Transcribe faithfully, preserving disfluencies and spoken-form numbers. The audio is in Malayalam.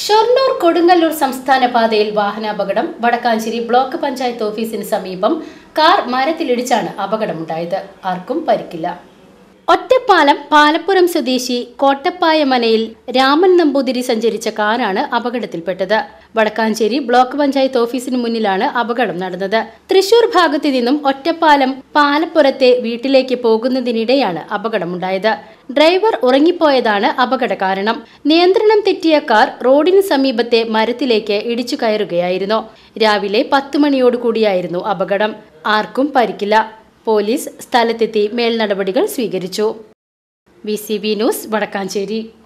ഷൊർണൂർ കൊടുങ്ങല്ലൂർ സംസ്ഥാന പാതയിൽ വാഹനാപകടം. വടക്കാഞ്ചേരി ബ്ലോക്ക് പഞ്ചായത്ത് ഓഫീസിന് സമീപം കാർ മരത്തിലിടിച്ചാണ് അപകടമുണ്ടായത്. ആർക്കും പരിക്കില്ല. ഒറ്റപ്പാലം പാലപ്പുറം സ്വദേശി കോട്ടപ്പായമനയിൽ രാമൻ നമ്പൂതിരി സഞ്ചരിച്ച കാറാണ് അപകടത്തിൽപ്പെട്ടത്. വടക്കാഞ്ചേരി ബ്ലോക്ക് പഞ്ചായത്ത് ഓഫീസിന് മുന്നിലാണ് അപകടം നടന്നത്. തൃശൂർ ഭാഗത്തു നിന്നും ഒറ്റപ്പാലം പാലപ്പുറത്തെ വീട്ടിലേക്ക് പോകുന്നതിനിടെയാണ് അപകടമുണ്ടായത്. ഡ്രൈവർ ഉറങ്ങിപ്പോയതാണ് അപകട കാരണം. നിയന്ത്രണം തെറ്റിയ കാർ റോഡിന് സമീപത്തെ മരത്തിലേക്ക് ഇടിച്ചു കയറുകയായിരുന്നു. രാവിലെ പത്ത് മണിയോടുകൂടിയായിരുന്നു അപകടം. ആർക്കും പരിക്കില്ല. പോലീസ് സ്ഥലത്തെത്തി മേൽനടപടികൾ സ്വീകരിച്ചു. V C B news, Vadakkanchery.